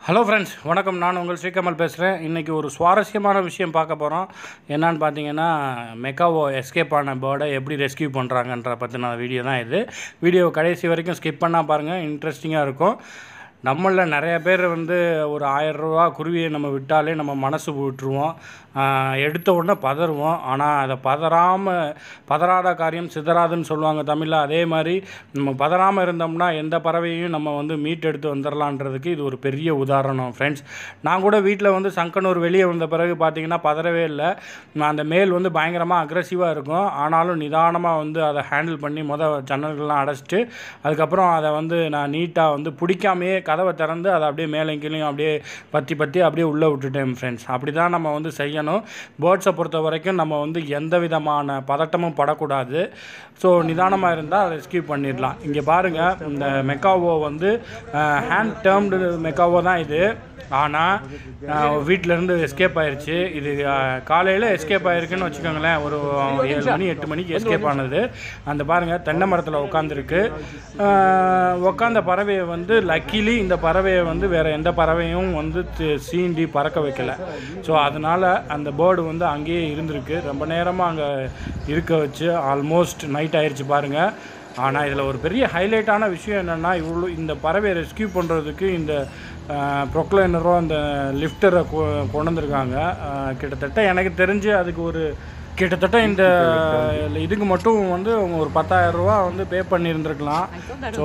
Hello friends, வணக்கம். நான் உங்கள் ஸ்ரீகமல் பேசுகிறேன். இன்றைக்கி ஒரு சுவாரஸ்யமான விஷயம் பார்க்க போகிறோம். என்னன்னு பார்த்தீங்கன்னா, மெக்காவோ எஸ்கேப் ஆன பேர்டை எப்படி ரெஸ்கியூ பண்ணுறாங்கன்ற பற்றின வீடியோ தான் இது. வீடியோ கடைசி வரைக்கும் ஸ்கிப் பண்ணால் பாருங்கள், இன்ட்ரெஸ்டிங்காக இருக்கும். நம்மளில் நிறைய பேர் ஒரு 1000 ரூபா குருவியை நம்ம விட்டாலே நம்ம மனசு விட்டுருவோம், எடுத்த உடனே பதறுவோம். ஆனால் அதை பதறாத காரியம் சிதறாதுன்னு சொல்லுவாங்க தமிழில். அதே மாதிரி நம்ம பதறாமல் இருந்தோம்னா எந்த பறவையும் நம்ம மீட்டெடுத்து வந்துடலான்றதுக்கு இது ஒரு பெரிய உதாரணம் ஃப்ரெண்ட்ஸ். நான் கூட வீட்டில் சங்கனூர் வெளியே வந்த பிறகு பார்த்திங்கன்னா பதறவே இல்லை. அந்த மேல் பயங்கரமாக அக்ரெசிவாக இருக்கும். ஆனாலும் நிதானமாக அதை ஹேண்டில் பண்ணி ஜன்னல்கள்லாம் அடைச்சிட்டு அதுக்கப்புறம் அதை நான் நீட்டாக பிடிக்காமையே கதவை திறந்து அதை அப்படியே மேலே கீழே அப்படியே பற்றி அப்படியே உள்ளே விட்டுட்டேன் ஃப்ரெண்ட்ஸ். அப்படி தான் நம்ம செய்யணும். பேர்ட்ஸை பொறுத்த வரைக்கும் நம்ம எந்த விதமான பதட்டமும் படக்கூடாது. ஸோ நிதானமாக இருந்தால் ரெஸ்கியூ பண்ணிடலாம். இங்கே பாருங்கள், இந்த மெக்காவோ ஹேண்ட் டேர்ம்டு மெக்காவோ தான் இது. ஆனால் வீட்டிலேருந்து எஸ்கேப் ஆயிடுச்சு. இது காலையில் எஸ்கேப் ஆகிருக்குன்னு வச்சுக்கோங்களேன். ஒரு 7 மணி 8 மணிக்கு எஸ்கேப் ஆனது. அந்த பாருங்கள், தென்னை மரத்தில் உட்காந்துருக்கு. உட்காந்த பறவையை லக்கிலி இந்த பறவையை வேறு எந்த பறவையும் சீண்டி பறக்க வைக்கலை. ஸோ அதனால் அந்த பேர்டு அங்கேயே இருந்திருக்கு. ரொம்ப நேரமாக அங்கே இருக்க வச்சு ஆல்மோஸ்ட் நைட் ஆயிடுச்சு பாருங்கள். ஆனால் இதில் ஒரு பெரிய ஹைலைட்டான விஷயம் என்னென்னா, இந்த பறவையை ரெஸ்கியூ பண்ணுறதுக்கு இந்த ப்ரொக்ளைனரோ அந்த லிஃப்டரை கொண்டு வந்திருக்காங்க. கிட்டத்தட்ட எனக்கு தெரிஞ்சு அதுக்கு கிட்டத்தட்ட இந்த இதுக்கு மட்டும் அவங்க ஒரு 10,000 ரூபா பே பண்ணியிருந்துருக்கலாம். ஸோ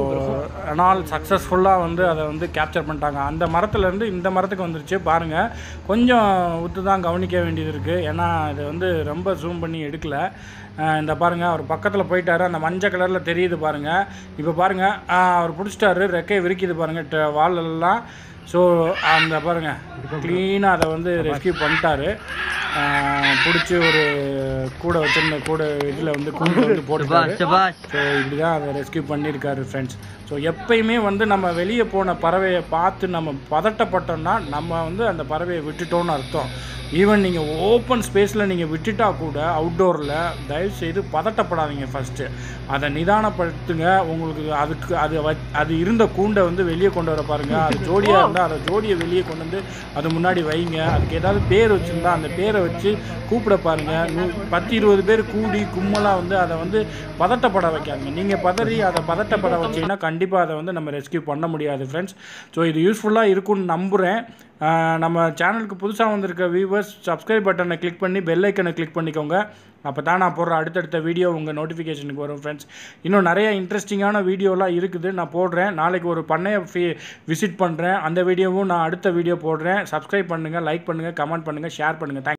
ஆனால் சக்ஸஸ்ஃபுல்லாக அதை கேப்சர் பண்ணிட்டாங்க. அந்த மரத்துலேருந்து இந்த மரத்துக்கு வந்துருச்சு பாருங்கள். கொஞ்சம் உத்து தான் கவனிக்க வேண்டியது இருக்குது. ஏன்னா இது ரொம்ப ஜூம் பண்ணி எடுக்கலை. இந்த பாருங்கள், அவர் பக்கத்தில் போயிட்டார். அந்த மஞ்சள் கலரில் தெரியுது பாருங்கள். இப்போ பாருங்கள், அவர் பிடிச்சிட்டாரு. ரெக்கையை விரிக்குது பாருங்கள் வாலெல்லாம். ஸோ அந்த பாருங்கள், க்ளீனாக அதை ரெஸ்கியூ பண்ணிட்டாரு. பிடிச்சி ஒரு கூட வச்சுருந்த இதில் கூண்டு போட்டுட்டாரு. ஸோ இப்படி தான் அதை ரெஸ்கியூ பண்ணியிருக்காரு ஃப்ரெண்ட்ஸ். ஸோ எப்பயுமே நம்ம வெளியே போன பறவையை பார்த்து நம்ம பதட்டப்பட்டோம்னா நம்ம அந்த பறவையை விட்டுட்டோன்னு அர்த்தம். ஈவன் நீங்கள் ஓப்பன் ஸ்பேஸில் நீங்கள் விட்டுட்டா கூட அவுட்டோரில் தயவுசெய்து பதட்டப்படாதீங்க. ஃபஸ்ட்டு அதை நிதானப்படுத்துங்க. உங்களுக்கு அது இருந்த கூண்டை வெளியே கொண்டு வர பாருங்கள். அது ஜோடியாக இருந்தால் அதை ஜோடியை வெளியே கொண்டு அது முன்னாடி வைங்க. அதுக்கு ஏதாவது பேர் வச்சுருந்தா அந்த பேரை வச்சு கூப்பிட பாருங்கள். 10-20 பேர் கூடி கும்மலாக அதை பதட்டப்பட வைக்காதீங்க. நீங்கள் பதறி அதை பதட்டப்பட வச்சிங்கன்னா கண்டிப்பாக அதை நம்ம ரெஸ்கியூ பண்ண முடியாது ஃப்ரெண்ட்ஸ். ஸோ இது யூஸ்ஃபுல்லாக இருக்கும்னு நம்புகிறேன். நம்ம சேனலுக்கு புதுசாக வந்திருக்க வியூவர்ஸ் சப்ஸ்கிரைப் பட்டனை கிளிக் பண்ணி பெல் ஐக்கனை கிளிக் பண்ணிக்கோங்க. அப்போ தான் நான் போடுற அடுத்தடுத்த வீடியோ உங்கள் நோட்டிஃபிகேஷனுக்கு வரும் ஃப்ரெண்ட்ஸ். இன்னும் நிறைய இன்ட்ரெஸ்டிங்கான வீடியோலாம் இருக்குது, நான் போடுறேன். நாளைக்கு ஒரு பண்ணையை விசிட் பண்ணுறேன். அந்த வீடியோவும் நான் அடுத்த வீடியோ போடுறேன். சப்ஸ்கிரைப் பண்ணுங்கள், லைக் பண்ணுங்கள், கமெண்ட் பண்ணுங்கள், ஷேர் பண்ணுங்கள். தேங்க்ஸ்.